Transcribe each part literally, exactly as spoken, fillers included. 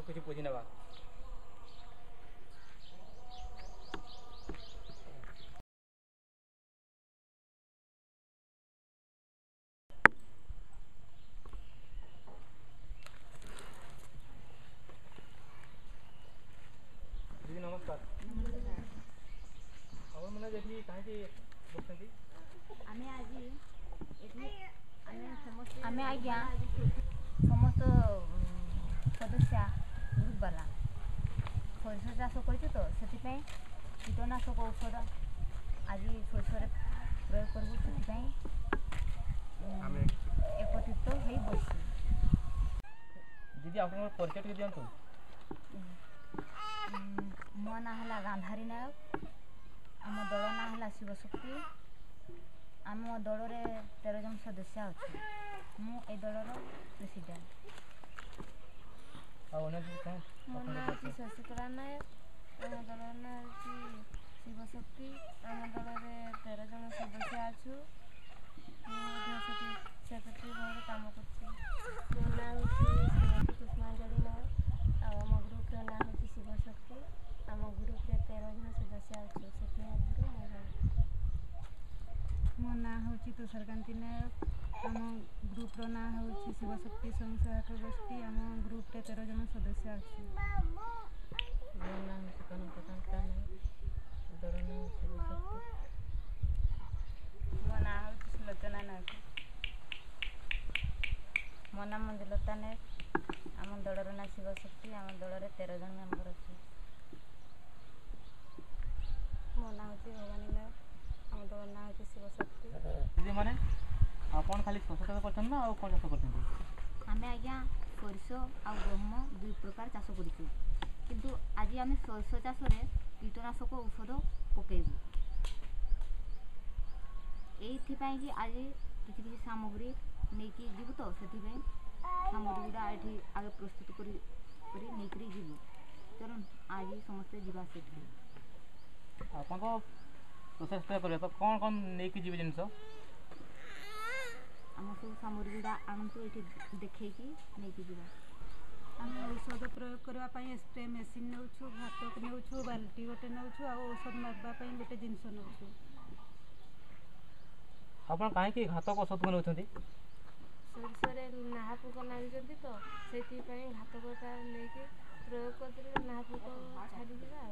कुछ बुझी नवा दीदी नमस्कार और मैंने देखी कहीं बसती आमे आज आमे आज्ञा समस्त सदस्य ग्रुप वाला सरिष चाष कर कीटनाशक औषध आज सरिषे प्रयोग करूँ से एकत्रित हो बस दीदी आप परिचय टे दिखाँ मो ना है गांधारी नायक आम दल ना है शिवशक्ति आम दल में तेरह जन सदस्य अच्छे मु ए दलर प्रेसिडेंट मो ना शशिकला नायक आम दल ना शिवशक्ति आम दल में तेरह जन सदस्य अच्छु सेक्रेटरी भाव काम कर मो ना पुष्पांजलि नायक आम ग्रुप ना हूँ शिवशक्ति आम ग्रुप में तेरह जन सदस्य अच्छे से मो ना हूँ तुषारकांति नायक आम ग्रुप ना हूँ शिवशक्ति स्वयं सहायक गोष्ठी आम ग्रुप रे तेरह जन सदस्य अच्छे मो ना हूँ कनककांता नायक दल ना शिवशक्ति मो ना हूँ सुलोचना नायक मो ना मंजुलता नायक आम दलर ना शिवशक्ति आम दल में तेरह जन मेम्बर अच्छे मो ना हूँ भवानी नायक आम दल ना हूँ शिवशक्ति दीदी मैंने आपन खाली शश चाष कर ना कौन चाष कर आमे आज्ञा सरिष आ गहम दुई प्रकार चाष करूँ किंतु आज आम सरिष चाष कीटनाशक औषध पकेबू एइथिपाई कि आज किसी किसी सामग्री नहीं कि जीवु तो से सामग्री गुड़ा ये आगे प्रस्तुत करी करी नहीं करी जीवु चलो आज समस्ते जीवा से आपन तो प्रोसेस करे तो कौन कौन नहीं कि जीव जिनस आम सब सामग्री गुड़ा आणतु ये देखी नहीं कि जीवा आम औषध प्रयोग करने स्प्रे मेसीन नौ घातक नौ बाल्टी गोटे नौ औषध मारवाई गोटे जिनस नौ आपन कहीं घातक औषध को नौछंती सरिषे नाहा पोक लगी तो से घातकता नहीं प्रयोग करदे नाहा पोक छाड़ी आ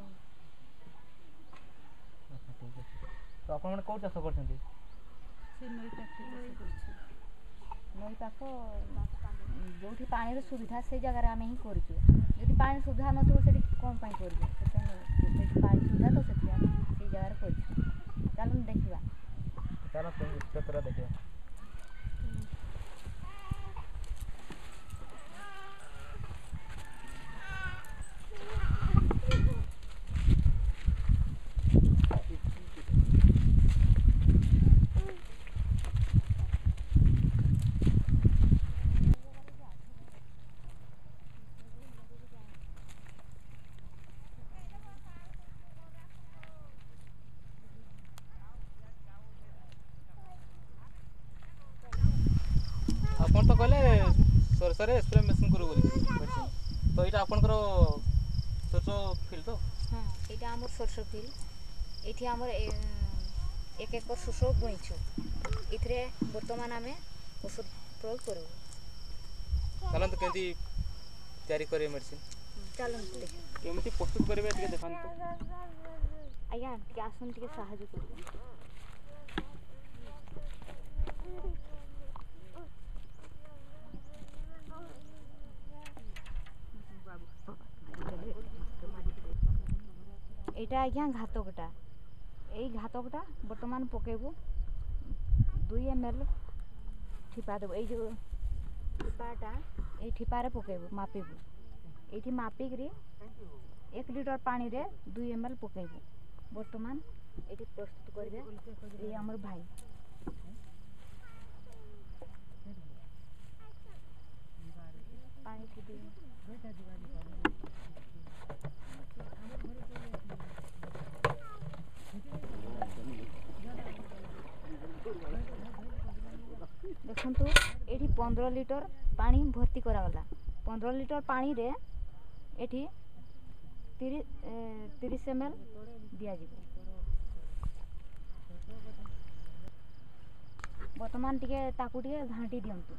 तो आप कौन चाष कर नई पाख नई पाख जो पानी सुविधा से जगह आम ही करूँ पानी सुविधा नथो कौन पाई कर पानी सुविधा तो से जगह कर चलो देखा चलो देखिए आपन तो कहले सरसरे स्प्रे मेसिन करू तो ये आपनकर सरसो फील्ड तो हाँ यहाँ आम सरसो फील्ड ये आम एक एकर सरसो बुईचु ये बर्तमान आम औषध प्रयोग करूँ चलते केमती तैयारी करें मेडिसिन चलते देख केमती प्रस्तुत करेंगे देखा आज्ञा टे आसन टे साहाଯ୍य कर এইটা আজ্ঞা ঘাতকটা এই ঘাতকটা বর্তমান পকেবু দুই এম এল ঠিপা দেব এই যে ঠিপাটা এই ঠিপারে পকেবু মাপিবু এইটি মাপিকি এক লিটর পানি রে দুই এম এল পকেবু বর্তমান এটি প্রস্তুত করবে এই আমার ভাই পানি ফুটি देखु ये पंद्रह लिटर पानी भर्ती करागला पंद्रह लिटर पानी रे ଏଠି ତିରିଶ ଏମ୍ ଏଲ୍ ଦିଆଯିବ। ବର୍ତ୍ତମାନ ଟିକେ ତାକୁ ଟିକେ ଘାଣ୍ଟି ଦିଅନ୍ତୁ।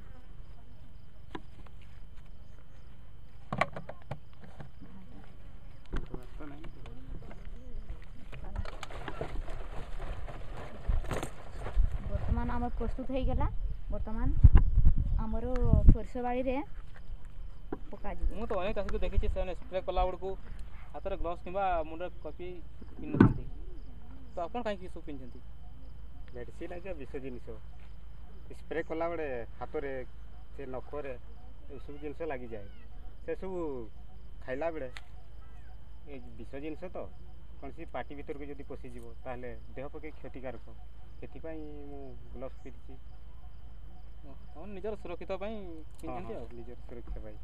ବର୍ତ୍ତମାନ ଆମର ପ୍ରସ୍ତୁତ ହେଇଗଲା। ବର୍ତ୍ତମାନ ଆମର ସୋରିଷ ବାଡ଼ିରେ ପକାଯିବ। ମୁଁ ତ ଅନେକ ଚାଷୀକୁ ଦେଖିଛି ସେମାନେ ସ୍ପ୍ରେ କଲା ବେଳକୁ ହାତରେ ଗ୍ଲୋଭ୍ସ କିମ୍ବା ମୁଣ୍ଡରେ କପି ପିନ୍ଧୁଛନ୍ତି, ତ ଆପଣ କାହିଁକି ସବୁ ପିନ୍ଧୁଛନ୍ତି? ମେଡ଼ିସିନ୍ ଆଜ୍ଞା ବିଷ ଜିନିଷ, ସ୍ପ୍ରେ କଲାବେଳେ ହାତରେ ସେ ନଖରେ ଏସବୁ ଜିନିଷ ଲାଗିଯାଏ। ସେସବୁ ଖାଇଲା ବେଳେ ଏ ବିଷ ଜିନିଷ ତ କୌଣସି ପାଟି ଭିତରକୁ ଯଦି ପଶିଯିବ ତାହେଲେ ଦେହ ପକ୍ଷେ କ୍ଷତିକାରକ। ସେଥିପାଇଁ ମୁଁ ଗ୍ଲୋଭ୍ସ ପିନ୍ଧିଛି। ଆପଣ ନିଜର ସୁରକ୍ଷିତ ପାଇଁ ପିନ୍ଧନ୍ତି ଆଉ ନିଜର ସୁରକ୍ଷା ପାଇଁ।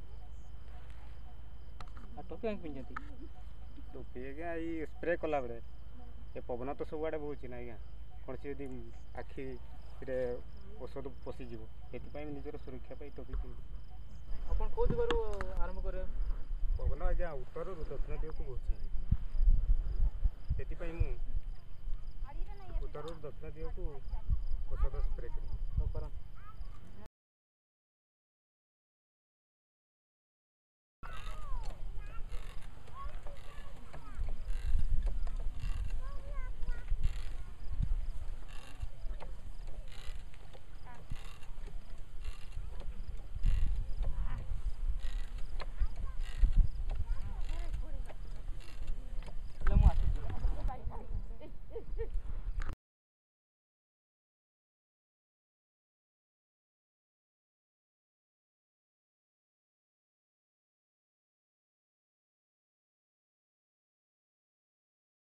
ଆଉ ଟୋପି କାହିଁକି ପିନ୍ଧନ୍ତି? ଟୋପି ଆଜ୍ଞା ଏଇ ସ୍ପ୍ରେ କଲାବେଳେ ଏ ପବନ ତ ସବୁଆଡ଼େ ବହୁଛି ନା ଆଜ୍ଞା, କୌଣସି ଯଦି ଆଖିରେ ଔଷଧ ପଶିଯିବ ସେଥିପାଇଁ ନିଜର ସୁରକ୍ଷା ପାଇଁ ଟୋପି ପିନ୍ଧେ। ଆପଣ କେଉଁ ଦିଗରୁ ଆରମ୍ଭ କରିବେ? ପବନ ଆଜ୍ଞା ଉତ୍ତରରୁ ଦକ୍ଷିଣ ଦିଗକୁ ବହୁଛି, ସେଥିପାଇଁ ମୁଁ ଉତ୍ତରରୁ ଦକ୍ଷିଣ ଦିଗକୁ ଔଷଧ ସ୍ପ୍ରେ କରିବି।